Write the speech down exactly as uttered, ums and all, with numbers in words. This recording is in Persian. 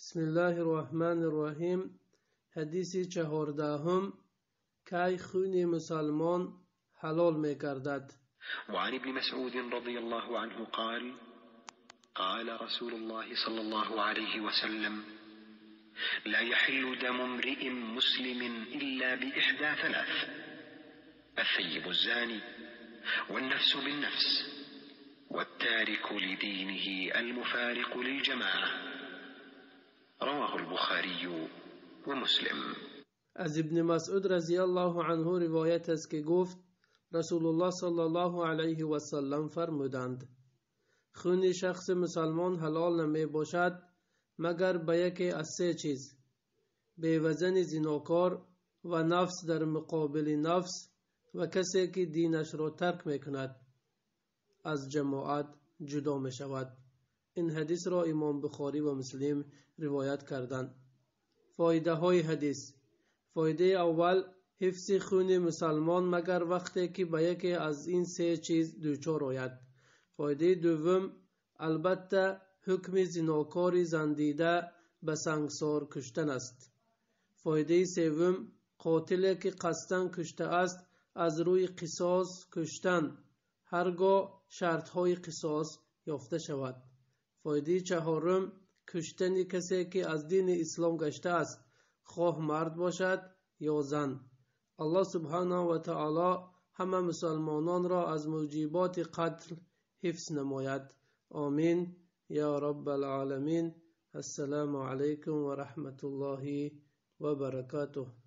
بسم الله الرحمن الرحیم. حدیث چهاردهم که خون مسلمان حلال می کردد. وعن ابن مسعود رضي الله عنه قال قال رسول الله صلى الله عليه وسلم لا يحل دم امرئ مسلم إلا بإحدى ثلاث: الثيب الزاني، والنفس بالنفس، والتارك لدينه المفارق للجماعة. رواه البخاري ومسلم. از ابن مسعود رضی الله عنه روایت است که گفت رسول الله صلی الله علیه و سلم فرمودند خون شخص مسلمان حلال نمی باشد مگر به یکی از سه چیز: به وزن زناکار و نفس در مقابل نفس و کسی که دینش را ترک می کند از جماعت جدا می شود. این حدیث را امام بخاری و مسلم روایت کردند. فایده های حدیث: فایده اول، حفظ خون مسلمان مگر وقتی که به یکی از این سه چیز دچار آید. فایده دوم، البته حکم زناکار زندیده به سنگسار کشتن است. فایده سوم، قاتل که قصداً کشته است از روی قصاص کشتن هرگاه شرط های قصاص یافته شود. فایده چهارم، کشتن کسی که از دین اسلام گشته است، خواه مرد باشد یا زن. الله سبحانه و تعالی همه مسلمانان را از موجبات قتل حفظ نماید. آمین یا رب العالمین. السلام علیکم و رحمت الله و برکاته.